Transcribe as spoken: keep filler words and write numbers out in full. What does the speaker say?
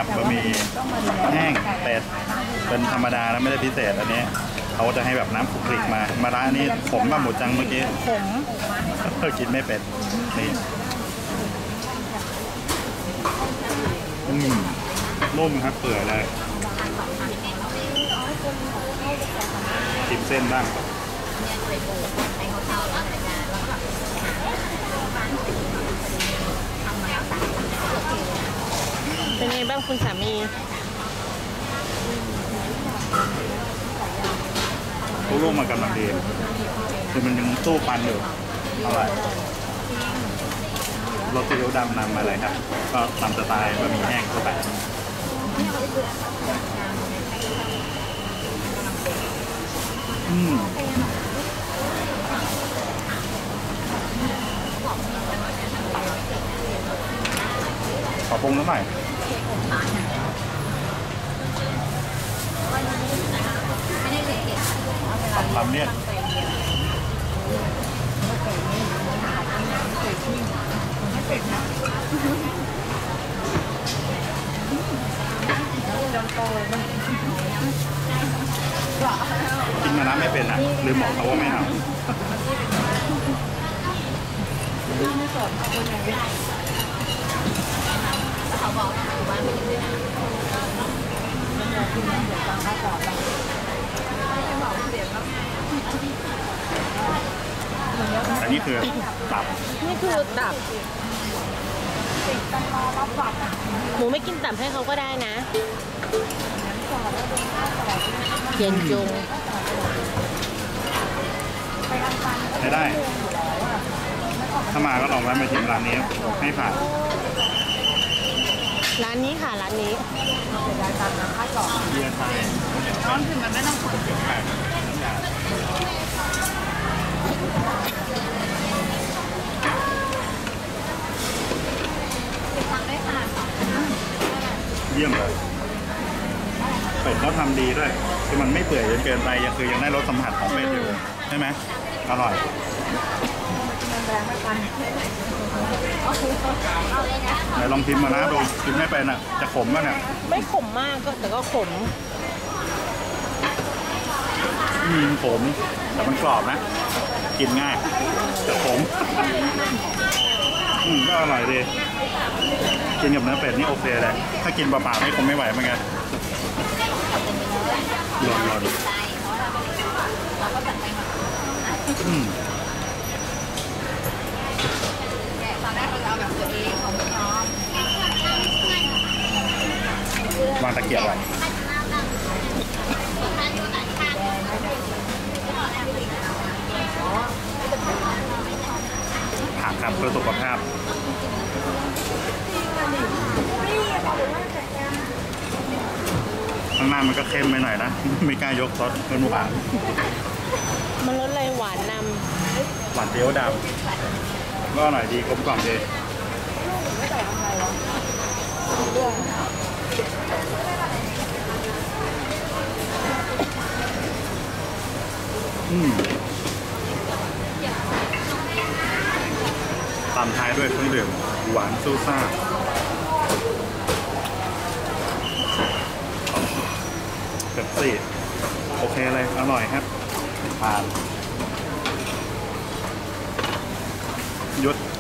ครับบะหมี่แห้งเป็ดเป็นธรรมดาแล้วไม่ได้พิเศษอันนี้เขาจะให้แบบน้ำคลุกคลิกมามาร้านนี้ผมกับหมูจังเมื่อกี้ผมกินไม่เป็ดนี่อืมนุ่มครับเปื่อยเลยชิมเส้นบ้างเป็นไงบ้างคุณสามีทุกลูกมากำลังดีคือมันยังสู้ปันอยู่อร่อยโรตีอิ๊วดำนำมาเลยครับก็ตามสไตล์บะหมี่แห้งทั่วไปอืมขอปรุงนิดหน่อยทำเนี่ยกินมาน้ำไม่เป็นอ่ะลืมบอกเขาว่าไม่เอาอันนี้คือตับนี่คือตับหมูไม่กินตับให้เขาก็ได้นะเย็นจงได้ได้ถ้ามาก็ลองแวะมาชิมร้านนี้ให้ผ่านร้านนี้ค่ะร้านนี้เบียร์ไทยร้อนถึงมันไม่ต้องคนเกี่ยวกับเยี่ยมเลยเป็ดเขาทำดีด้วยคือมันไม่เปื่อยจนเกินไปยังคือยังได้รสสัมผัสของเป็ดอยู่ใช่ไหมอร่อยไหนลองชิมมานะดูชิมไม่เป็นอ่ะจะขมป่ะเนี่ยไม่ขมมากก็แต่ก็ขมอืมขมแต่มันกรอบนะกินง่ายแต่ขมอืมก็อร่อยดีกินกับเนื้อเป็ดนี่โอเคเลยถ้ากินเปล่าๆนี่คงไม่ไหวเหมือนกันหล่นหล่นอืมตอนแรกเราจะเอาแบบตัวเองของน้องวางตะเกียบไว้ผักครับเพื่อสุขภาพข้างหน้ามันก็เค็มไปหน่อยนะไม่กล้ายกซอสเป็นหวานมันรสอะไรหวานนำหวานเตี้ยวดำก็อร่อยดีกลมกล่อมดีอืมตามท้ายด้วยเครื่องดื่มหวานซูซ่าเป๊ปซี่โอเคเลยอร่อยครับผ่านยุด